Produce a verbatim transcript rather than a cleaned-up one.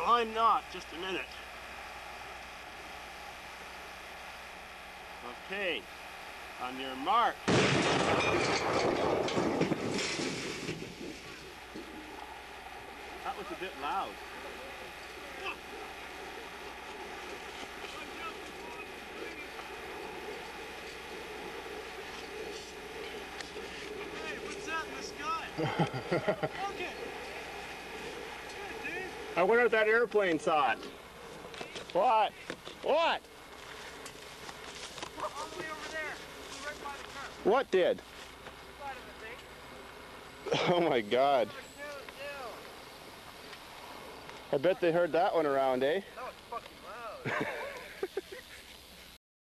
Well, I'm not. Just a minute. Okay. On your mark. That was a bit loud. Hey, what's that in the sky? Look it! Good, dude. I wonder if that airplane saw it. What? What? All the way over there. Right by the car. What did? Side of the thing. Oh my God. I bet they heard that one around, eh? That was fucking loud.